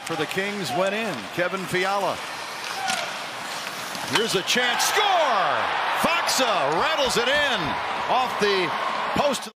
For the Kings went in. Kevin Fiala. Here's a chance. Score! Faksa rattles it in off the post.